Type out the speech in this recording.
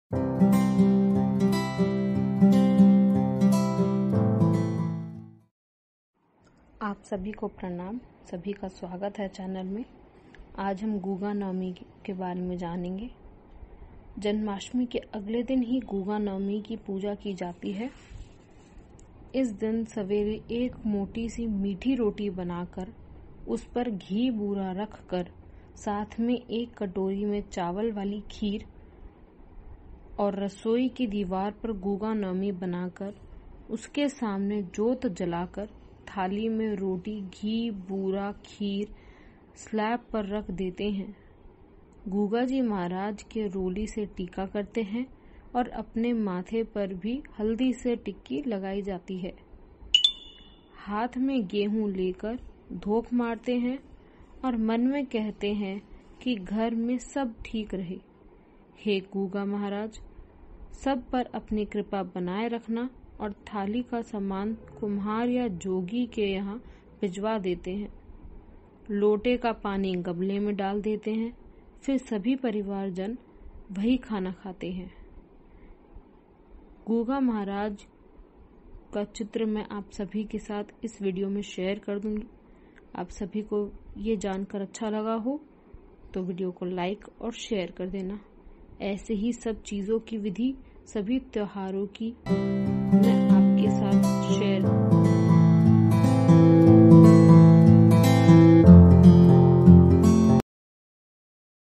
आप सभी को प्रणाम। सभी का स्वागत है चैनल में। आज हम गुगा नवमी के बारे में जानेंगे। जन्माष्टमी के अगले दिन ही गुगा नवमी की पूजा की जाती है। इस दिन सवेरे एक मोटी सी मीठी रोटी बनाकर उस पर घी बूरा रख कर साथ में एक कटोरी में चावल वाली खीर और रसोई की दीवार पर गुगा नवमी बनाकर उसके सामने जोत जलाकर थाली में रोटी, घी, बूरा, खीर स्लैब पर रख देते हैं। गुगा जी महाराज के रोली से टीका करते हैं और अपने माथे पर भी हल्दी से टिक्की लगाई जाती है। हाथ में गेहूं लेकर धोख मारते हैं और मन में कहते हैं कि घर में सब ठीक रहे। हे गुगा महाराज, सब पर अपनी कृपा बनाए रखना। और थाली का सामान कुम्हार या जोगी के यहाँ भिजवा देते हैं। लोटे का पानी गमले में डाल देते हैं। फिर सभी परिवारजन वही खाना खाते हैं। गुगा महाराज का चित्र मैं आप सभी के साथ इस वीडियो में शेयर कर दूंगी। आप सभी को ये जानकर अच्छा लगा हो तो वीडियो को लाइक और शेयर कर देना। ऐसे ही सब चीज़ों की विधि, सभी त्योहारों की मैं आपके साथ शेयर